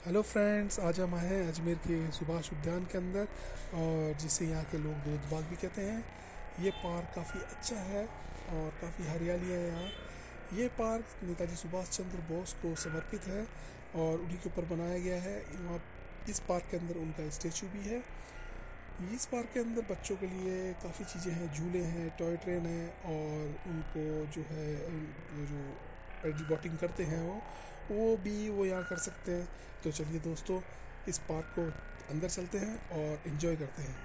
Hello friends, आज हम आए हैं अजमेर के सुभाष उद्यान के अंदर, और जिसे यहाँ के लोग दोलत बाग भी कहते हैं। ये पार्क काफ़ी अच्छा है और काफ़ी हरियाली है यहाँ। ये पार्क नेताजी सुभाष चंद्र बोस को समर्पित है और उन्हीं के ऊपर बनाया गया है। वहाँ इस पार्क के अंदर उनका स्टेचू भी है। इस पार्क के अंदर बच्चों के लिए काफ़ी चीज़ें हैं, झूले हैं, टॉय ट्रेन है, और उनको जो है जो पैडल बोटिंग करते हैं वो यहाँ कर सकते हैं। तो चलिए दोस्तों, इस पार्क को अंदर चलते हैं और एंजॉय करते हैं।